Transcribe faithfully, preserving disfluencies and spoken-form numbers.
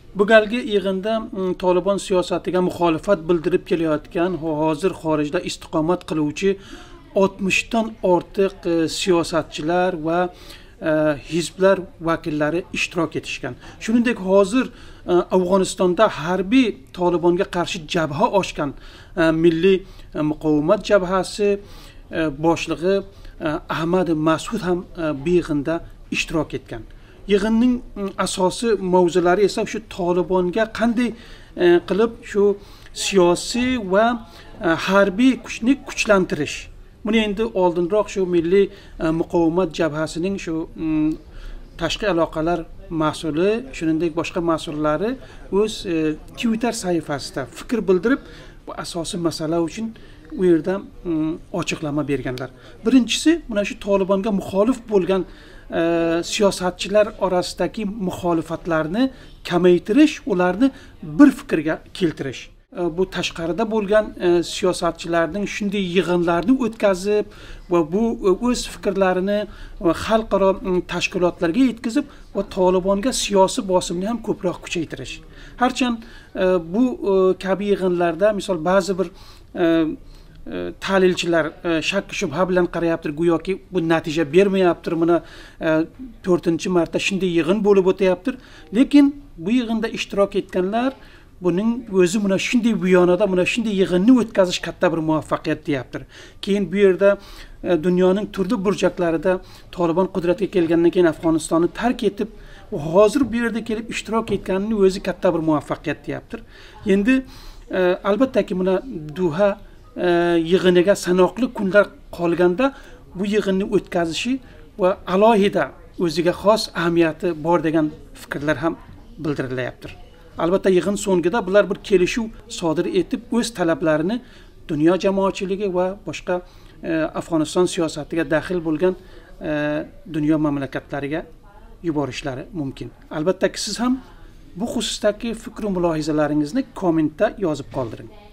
Bu galgi yig'inda Tolibon siyosatiga muxolifat bildirib kelayotgan, hozir xorijda istiqomat qiluvchi oltmishdan ortiq siyosatchilar va hizblar vakillari ishtirok etishgan. Shuningdek, hozir Afg'onistonda harbiy Tolibonga qarshi jabha ochgan Milliy muqovamat jabhasi boshlig'i Ahmad Mas'ud ham bu yig'inda ishtirok etgan. Yig'inning asosiy mavzulari esa shu Tolibonga qanday qilib shu siyosiy va harbiy kuchni kuchlantirish. Buni endi oldinroq shu Milliy muqovamat jabhasining shu tashqi aloqalar mas'uli, shuningdek boshqa mas'ullari o'z Twitter sahifasida fikr bildirib, bu asosiy masala uchun u yerda ochiqlama berganlar. Birinchisi, mana shu Tolibonga muxolif bo'lgan siyosatchilar orasidagi muxolifatlarni kamaytirish, ularni bir fikrga keltirish. Bu tashqarida bo'lgan siyosatchilarning shunday yig'inlarni o'tkazib va bu o'z fikrlarini xalqaro tashkilotlarga yetkazib va Tolibonga siyosiy bosimni ham ko'proq kuchaytirish. Harchand bu kabi yig'inlarda misol ba'zi bir tahlilchilar shak shubha bilan qarayaptir, go'yoki bu natija bermayaptir, mana to'rtinchi marta shunday yig'in bo'lib o'tayaptir. Lekin bu yig'inda ishtirok etganlar buning o'zi mana shunday buyonada mana shunday yig'inni o'tkazish katta bir muvaffaqiyat deyaptir. Keyin bu yerda dunyoning turli burchaklarida Tolibon qudratga kelgandan keyin Afg'onistonni tark etib, hozir bu yerda kelib ishtirok etganining o'zi katta bir muvaffaqiyat deyaptir. Endi albatta mana Duha yig'iniga sanoqli kunlar qolganda bu yig'inni o'tkazishi va alohida o'ziga xos ahamiyati bor degan fikrlar ham bildirilyaptir. Albatta yig'in so'ngida bular bir kelishuv sodir etib, o'z talablarini dunyo jamoatchiligi va boshqa Afg'oniston siyosatiga daxil bo'lgan dunyo mamlakatlariga yuborishlari mumkin. Albatta siz ham bu xususdagi fikr va mulohazalaringizni kommentda yozib qoldiring.